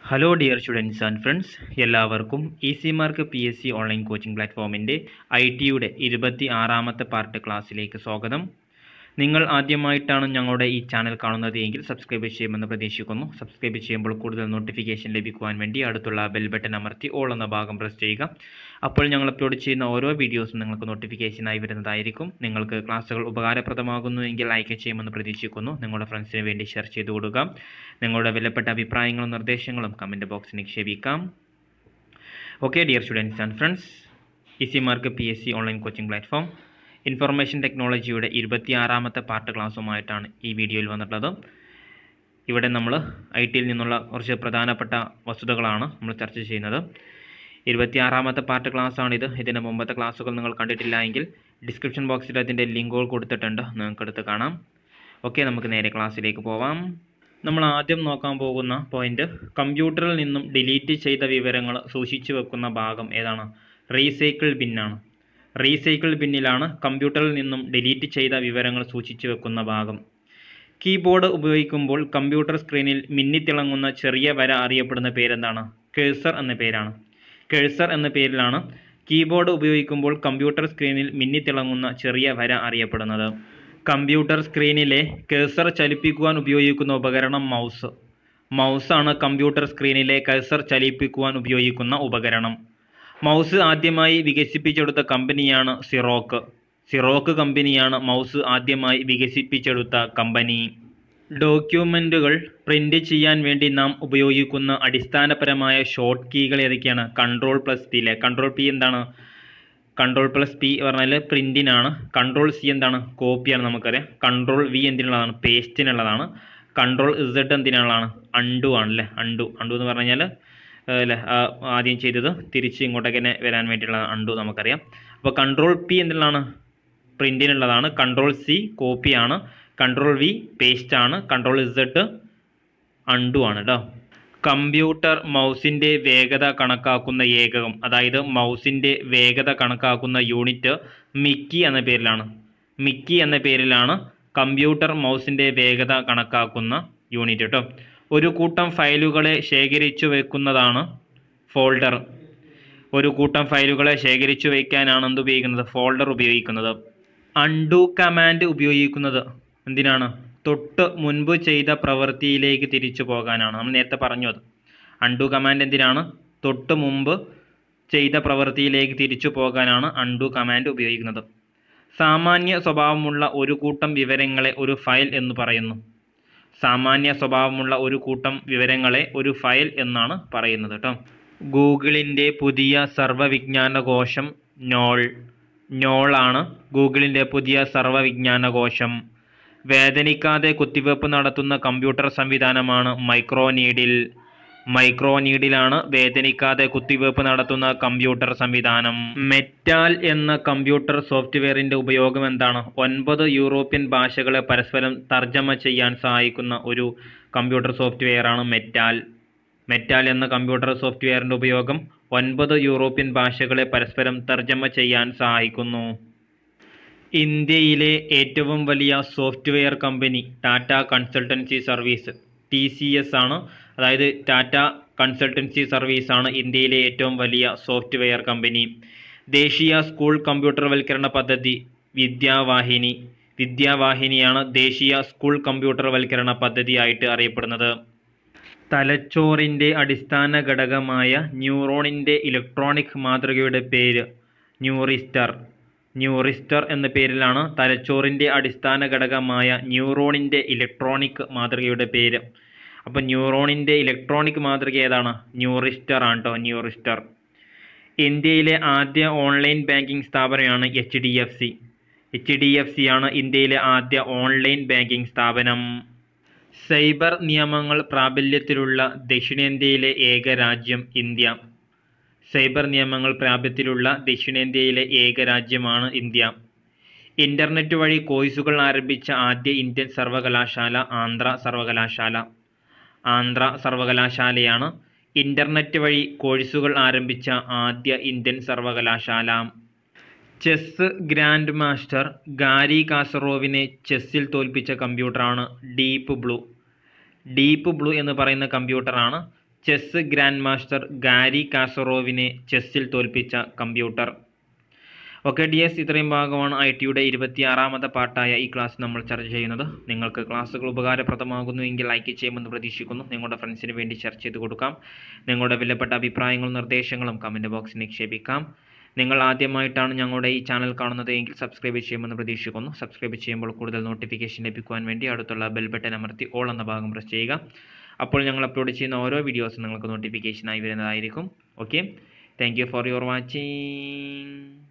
Hello dear students and friends, എല്ലാവർക്കും Easy Mark PSC online coaching പ്ലാറ്റ്ഫോമിൻ്റെ IT-യുടെ 26ാമത്തെ പാർട്ട് ക്ലാസ്സിലേക്ക് സ്വാഗതം. നിങ്ങൾ ആദ്യമായിട്ടാണ് ഞങ്ങളുടെ ഈ ചാനൽ കാണുന്നത് എങ്കിൽ സബ്സ്ക്രൈബ് ചെയ്യുമെന്ന് പ്രതീക്ഷിക്കുന്നു. സബ്സ്ക്രൈബ് ചെയ്യുമ്പോൾ കൂടുതൽ നോട്ടിഫിക്കേഷൻ ലഭിക്കുവാൻ വേണ്ടി അടുത്തുള്ള ബെൽ ബട്ടൺ അമർത്തി ഓൾ എന്ന ഭാഗം പ്രസ് ചെയ്യുക. അപ്പോൾ ഞങ്ങൾ അപ്ലോഡ് ചെയ്യുന്ന ഓരോ വീഡിയോസും നിങ്ങൾക്ക് നോട്ടിഫിക്കേഷനായി വരുന്നതായിരിക്കും. നിങ്ങൾക്ക് ക്ലാസ്സുകൾ ഉപകാരപ്രദമാകുന്നുവെങ്കിൽ ലൈക്ക് ചെയ്യുമെന്ന് പ്രതീക്ഷിക്കുന്നു. നിങ്ങളുടെ ഫ്രണ്ട്സിന് വേണ്ടി ഷെയർ ചെയ്തു കൊടുക്കുക. നിങ്ങളുടെ വിലപ്പെട്ട അഭിപ്രായങ്ങളും നിർദ്ദേശങ്ങളും കമൻറ്റ് ബോക്സിൽ നിക്ഷേപിക്കാം. Okay dear students and friends, Easy Mark PSC online coaching platform information ടെക്നോളജിയുടെ 26ാമത്തെ പാർട്ട് ക്ലാസ്സുമായിട്ടാണ് ഈ വീഡിയോയിൽ വന്നിട്ടുള്ളത്. ഇവിടെ നമ്മൾ IT-യിൽ നിന്നുള്ള കുറച്ച് പ്രധാനപ്പെട്ട വസ്തുതകളാണ് നമ്മൾ ചർച്ച ചെയ്യുന്നത്. 26ാമത്തെ പാർട്ട് ക്ലാസ്സാണിത്. ഇതിന് മുമ്പത്തെ ക്ലാസ്സുകൾ നിങ്ങൾ കണ്ടിട്ടില്ല എങ്കിൽ ഡിസ്ക്രിപ്ഷൻ ബോക്സിൽ അതിൻ്റെ ലിങ്കുകൾ കൊടുത്തിട്ടുണ്ട്, നിങ്ങൾക്കെടുത്ത് കാണാം. ഓക്കെ, നമുക്ക് നേരെ ക്ലാസ്സിലേക്ക് പോവാം. നമ്മൾ ആദ്യം നോക്കാൻ പോകുന്ന പോയിന്റ്, കമ്പ്യൂട്ടറിൽ നിന്നും ഡിലീറ്റ് ചെയ്ത വിവരങ്ങൾ സൂക്ഷിച്ചു വെക്കുന്ന ഭാഗം ഏതാണ്? റീസൈക്കിൾ ബിന്നാണ്. റീസൈക്കിൾ ബിന്നിലാണ് കമ്പ്യൂട്ടറിൽ നിന്നും ഡിലീറ്റ് ചെയ്ത വിവരങ്ങൾ സൂക്ഷിച്ചു വെക്കുന്ന ഭാഗം. കീബോർഡ് ഉപയോഗിക്കുമ്പോൾ കമ്പ്യൂട്ടർ സ്ക്രീനിൽ മിന്നിത്തിളങ്ങുന്ന ചെറിയ വര അറിയപ്പെടുന്ന പേരെന്താണ്? കേഴ്സർ എന്ന പേരാണ്. കേഴ്സർ എന്ന പേരിലാണ് കീബോർഡ് ഉപയോഗിക്കുമ്പോൾ കമ്പ്യൂട്ടർ സ്ക്രീനിൽ മിന്നിത്തിളങ്ങുന്ന ചെറിയ വര അറിയപ്പെടുന്നത്. കമ്പ്യൂട്ടർ സ്ക്രീനിലെ കേഴ്സർ ചലിപ്പിക്കുവാൻ ഉപയോഗിക്കുന്ന ഉപകരണം മൗസ്. മൗസാണ് കമ്പ്യൂട്ടർ സ്ക്രീനിലെ കേഴ്സർ ചലിപ്പിക്കുവാൻ ഉപയോഗിക്കുന്ന ഉപകരണം. മൗസ് ആദ്യമായി വികസിപ്പിച്ചെടുത്ത കമ്പനിയാണ് സിറോക്ക്. സിറോക്ക് കമ്പനിയാണ് മൗസ് ആദ്യമായി വികസിപ്പിച്ചെടുത്ത കമ്പനി. ഡോക്യുമെൻറ്റുകൾ പ്രിൻ്റ് ചെയ്യാൻ വേണ്ടി നാം ഉപയോഗിക്കുന്ന അടിസ്ഥാനപരമായ ഷോർട്ട് കീകൾ ഏതൊക്കെയാണ്? Ctrl+P. Ctrl+P എന്താണ്? Ctrl+P പറഞ്ഞാൽ പ്രിൻറ്റിനാണ്. Ctrl+C എന്താണ്? കോപ്പിയാണ്, നമുക്കറിയാം. Ctrl+V എന്തിനുള്ളതാണ്? പേസ്റ്റിനുള്ളതാണ്. Ctrl+Z എന്തിനുള്ളതാണ്? അണ്ടു ആണല്ലേ. അണ്ടു എന്ന് പറഞ്ഞു കഴിഞ്ഞാൽ അല്ലേ, ആദ്യം ചെയ്തത് തിരിച്ച് ഇങ്ങോട്ടേക്ക് തന്നെ വരാൻ വേണ്ടിയുള്ള അണ്ടു നമുക്കറിയാം. അപ്പോൾ Ctrl+P എന്തിനുള്ളതാണ്? പ്രിൻറ്റിനുള്ളതാണ്. Ctrl+C കോപ്പിയാണ്. Ctrl+V പേസ്റ്റ് ആണ്. Ctrl+Z അണ്ടു ആണ് കേട്ടോ. കമ്പ്യൂട്ടർ മൗസിൻ്റെ വേഗത കണക്കാക്കുന്ന ഏകകം, അതായത് മൗസിൻ്റെ വേഗത കണക്കാക്കുന്ന യൂണിറ്റ് മിക്കി എന്ന പേരിലാണ്. മിക്കി എന്ന പേരിലാണ് കമ്പ്യൂട്ടർ മൗസിൻ്റെ വേഗത കണക്കാക്കുന്ന യൂണിറ്റ് കേട്ടോ. ഒരു കൂട്ടം ഫയലുകളെ ശേഖരിച്ചു വെക്കുന്നതാണ് ഫോൾഡർ. ഒരു കൂട്ടം ഫയലുകളെ ശേഖരിച്ചു വയ്ക്കാനാണ് എന്ത് ഉപയോഗിക്കുന്നത്? ഫോൾഡർ ഉപയോഗിക്കുന്നത്. അൺഡു കമാൻഡ് ഉപയോഗിക്കുന്നത് എന്തിനാണ്? തൊട്ട് മുൻപ് ചെയ്ത പ്രവൃത്തിയിലേക്ക് തിരിച്ചു പോകാനാണ്. നമ്മൾ നേരത്തെ പറഞ്ഞു അത്. അൺഡു കമാൻഡ് എന്തിനാണ്? തൊട്ട് മുമ്പ് ചെയ്ത പ്രവൃത്തിയിലേക്ക് തിരിച്ചു പോകാനാണ് അൺഡു കമാൻഡ് ഉപയോഗിക്കുന്നത്. സാമാന്യ സ്വഭാവമുള്ള ഒരു കൂട്ടം വിവരങ്ങളെ ഒരു ഫയൽ എന്ന് പറയുന്നു. സാമാന്യ സ്വഭാവമുള്ള ഒരു കൂട്ടം വിവരങ്ങളെ ഒരു ഫയൽ എന്നാണ് പറയുന്നത് കേട്ടോ. ഗൂഗിളിൻ്റെ പുതിയ സർവ്വവിജ്ഞാനകോശം നോളാണ്. ഗൂഗിളിൻ്റെ പുതിയ സർവ്വവിജ്ഞാനകോശം. വേദനിക്കാതെ കുത്തിവെപ്പ് നടത്തുന്ന കമ്പ്യൂട്ടർ സംവിധാനമാണ് മൈക്രോനീഡിൽ. മൈക്രോനീഡിലാണ് വേദനിക്കാതെ കുത്തിവെപ്പ് നടത്തുന്ന കമ്പ്യൂട്ടർ സംവിധാനം. മെറ്റാൽ എന്ന കമ്പ്യൂട്ടർ സോഫ്റ്റ്വെയറിൻ്റെ ഉപയോഗം എന്താണ്? 9 യൂറോപ്യൻ ഭാഷകളെ പരസ്പരം തർജ്ജമ ചെയ്യാൻ സഹായിക്കുന്ന ഒരു കമ്പ്യൂട്ടർ സോഫ്റ്റ്വെയറാണ് മെറ്റാൽ. മെറ്റാൽ എന്ന കമ്പ്യൂട്ടർ സോഫ്റ്റ്വെയറിൻ്റെ ഉപയോഗം 9 യൂറോപ്യൻ ഭാഷകളെ പരസ്പരം തർജ്ജമ ചെയ്യാൻ സഹായിക്കുന്നു. ഇന്ത്യയിലെ ഏറ്റവും വലിയ software company Tata Consultancy Service TCS ആണ്. അതായത് ടാറ്റ കൺസൾട്ടൻസി സർവീസ് ആണ് ഇന്ത്യയിലെ ഏറ്റവും വലിയ സോഫ്റ്റ്വെയർ കമ്പനി. ദേശീയ സ്കൂൾ കമ്പ്യൂട്ടർവൽക്കരണ പദ്ധതി വിദ്യാവാഹിനിയാണ് ദേശീയ സ്കൂൾ കമ്പ്യൂട്ടർവൽക്കരണ പദ്ധതിയായിട്ട് അറിയപ്പെടുന്നത്. തലച്ചോറിൻ്റെ അടിസ്ഥാന ഘടകമായ ന്യൂറോണിൻ്റെ ഇലക്ട്രോണിക് മാതൃകയുടെ പേര് ന്യൂറിസ്റ്റർ എന്ന പേരിലാണ് തലച്ചോറിൻ്റെ അടിസ്ഥാന ഘടകമായ ന്യൂറോണിൻ്റെ ഇലക്ട്രോണിക് മാതൃകയുടെ പേര്. അപ്പോൾ ന്യൂറോണിൻ്റെ ഇലക്ട്രോണിക് മാതൃക ഏതാണ്? ന്യൂറിസ്റ്റർ ആണ് കേട്ടോ. ന്യൂറിസ്റ്റർ. ഇന്ത്യയിലെ ആദ്യ ഓൺലൈൻ ബാങ്കിംഗ് സ്ഥാപനമാണ് HDFC ആണ് ഇന്ത്യയിലെ ആദ്യ ഓൺലൈൻ ബാങ്കിംഗ് സ്ഥാപനം. സൈബർ നിയമങ്ങൾ പ്രാബല്യത്തിലുള്ള ദക്ഷിണേന്ത്യയിലെ ഏക രാജ്യം ഇന്ത്യ. സൈബർ നിയമങ്ങൾ പ്രാബല്യത്തിലുള്ള ദക്ഷിണേന്ത്യയിലെ ഏക രാജ്യമാണ് ഇന്ത്യ. ഇൻ്റർനെറ്റ് വഴി കോഴ്സുകൾ ആരംഭിച്ച ആദ്യ ഇന്ത്യൻ സർവകലാശാല ആന്ധ്ര സർവകലാശാലയാണ് ഇൻ്റർനെറ്റ് വഴി കോഴ്സുകൾ ആരംഭിച്ച ആദ്യ ഇന്ത്യൻ സർവകലാശാല. ചെസ് ഗ്രാൻഡ് മാസ്റ്റർ ഗാരി കാസറോവിനെ ചെസ്സിൽ തോൽപ്പിച്ച കമ്പ്യൂട്ടറാണ് ഡീപ്പ് ബ്ലൂ എന്ന് പറയുന്ന കമ്പ്യൂട്ടറാണ് ചെസ് ഗ്രാൻഡ് മാസ്റ്റർ ഗാരി കാസറോവിനെ ചെസ്സിൽ തോൽപ്പിച്ച കമ്പ്യൂട്ടർ. ഓക്കെ ഡിയേഴ്സ്, ഇത്രയും ഭാഗമാണ് IT-യുടെ 26ാമത്തെ പാർട്ടായ ഈ ക്ലാസ് നമ്മൾ ചർച്ച ചെയ്യുന്നത്. നിങ്ങൾക്ക് ക്ലാസ്സുകൾ ഉപകാരപ്രദമാകുന്നുവെങ്കിൽ ലൈക്ക് ചെയ്യുമെന്ന് പ്രതീക്ഷിക്കുന്നു. നിങ്ങളുടെ ഫ്രണ്ട്സിന് വേണ്ടി ഷെയർ ചെയ്ത് കൊടുക്കാം. നിങ്ങളുടെ വിലപ്പെട്ട അഭിപ്രായങ്ങളും നിർദ്ദേശങ്ങളും കമൻറ്റ് ബോക്സിൽ നിക്ഷേപിക്കാം. നിങ്ങൾ ആദ്യമായിട്ടാണ് ഞങ്ങളുടെ ഈ ചാനൽ കാണുന്നത് എങ്കിൽ സബ്സ്ക്രൈബ് ചെയ്യുമെന്ന് പ്രതീക്ഷിക്കുന്നു. സബ്സ്ക്രൈബ് ചെയ്യുമ്പോൾ കൂടുതൽ നോട്ടിഫിക്കേഷൻ ലഭിക്കുവാൻ വേണ്ടി അടുത്തുള്ള ബെൽ ബട്ടൺ അമർത്തി ഓൾ എന്ന ഭാഗം പ്രസ് ചെയ്യുക. അപ്പോൾ ഞങ്ങൾ അപ്ലോഡ് ചെയ്യുന്ന ഓരോ വീഡിയോസും നിങ്ങൾക്ക് നോട്ടിഫിക്കേഷനായി വരുന്നതായിരിക്കും. Okay, thank you for your watching.